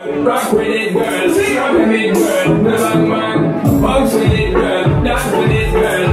Rock with it, girl. Sing up with it, girl. The bang bang. Bounce with it, girl. Dance with it, girl.